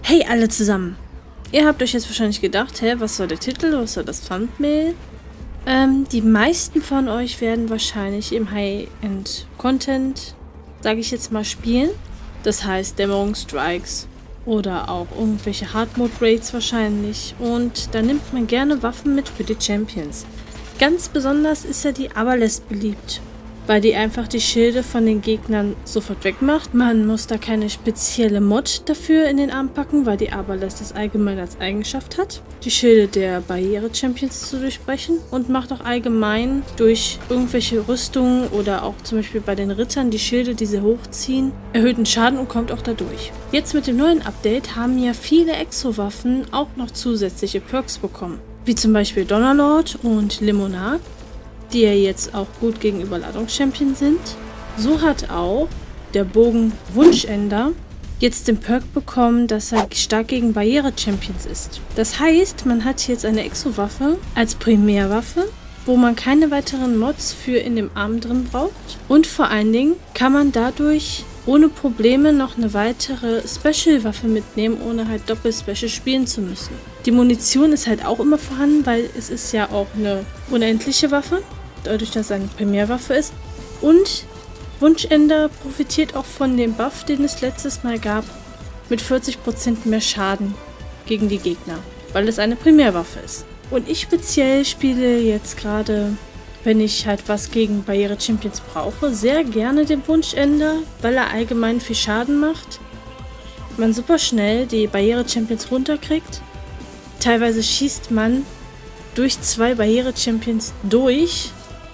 Hey alle zusammen! Ihr habt euch jetzt wahrscheinlich gedacht, hä, was soll der Titel, was soll das Thumbnail? Die meisten von euch werden wahrscheinlich im High-End-Content, sage ich jetzt mal, spielen. Das heißt Dämmerungsstrikes oder auch irgendwelche Hard-Mode-Raids wahrscheinlich. Und da nimmt man gerne Waffen mit für die Champions. Ganz besonders ist ja die Aberlist beliebt, weil die einfach die Schilde von den Gegnern sofort wegmacht. Man muss da keine spezielle Mod dafür in den Arm packen, weil die Aberlist das allgemein als Eigenschaft hat, die Schilde der Barriere-Champions zu durchbrechen, und macht auch allgemein durch irgendwelche Rüstungen oder auch zum Beispiel bei den Rittern die Schilde, die sie hochziehen, erhöhten Schaden und kommt auch dadurch. Jetzt mit dem neuen Update haben ja viele Exo-Waffen auch noch zusätzliche Perks bekommen, wie zum Beispiel Donnerlord und Limonade, die ja jetzt auch gut gegen Überladungschampion sind. So hat auch der Bogen Wunschender jetzt den Perk bekommen, dass er stark gegen Barriere-Champions ist. Das heißt, man hat jetzt eine Exo-Waffe als Primärwaffe, wo man keine weiteren Mods für in dem Arm drin braucht. Und vor allen Dingen kann man dadurch ohne Probleme noch eine weitere Special-Waffe mitnehmen, ohne halt Doppel-Special spielen zu müssen. Die Munition ist halt auch immer vorhanden, weil es ist ja auch eine unendliche Waffe, dadurch, dass es eine Primärwaffe ist. Und Wunschender profitiert auch von dem Buff, den es letztes Mal gab, mit 40% mehr Schaden gegen die Gegner, weil es eine Primärwaffe ist. Und ich speziell spiele jetzt gerade, wenn ich halt was gegen Barriere-Champions brauche, sehr gerne den Wunschender, weil er allgemein viel Schaden macht. Man super schnell die Barriere-Champions runterkriegt. Teilweise schießt man durch 2 Barriere-Champions durch.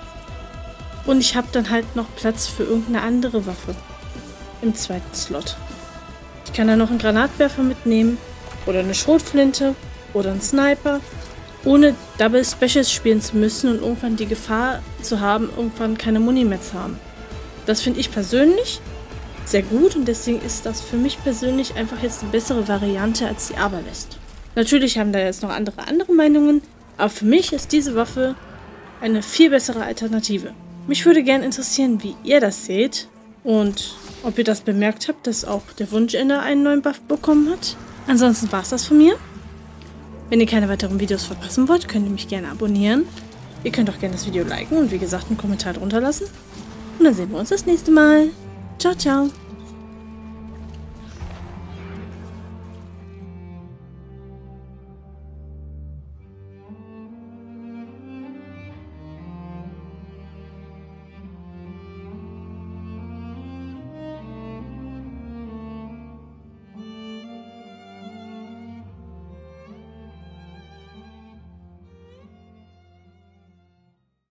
Und ich habe dann halt noch Platz für irgendeine andere Waffe im zweiten Slot. Ich kann da noch einen Granatwerfer mitnehmen oder eine Schrotflinte oder einen Sniper, ohne Double Specials spielen zu müssen und irgendwann die Gefahr zu haben, irgendwann keine Muni mehr zu haben. Das finde ich persönlich sehr gut und deswegen ist das für mich persönlich einfach jetzt eine bessere Variante als die Aberlist. Natürlich haben da jetzt noch andere Meinungen, aber für mich ist diese Waffe eine viel bessere Alternative. Mich würde gerne interessieren, wie ihr das seht und ob ihr das bemerkt habt, dass auch der Wunschender einen neuen Buff bekommen hat. Ansonsten war es das von mir. Wenn ihr keine weiteren Videos verpassen wollt, könnt ihr mich gerne abonnieren. Ihr könnt auch gerne das Video liken und wie gesagt einen Kommentar drunter lassen. Und dann sehen wir uns das nächste Mal. Ciao, ciao.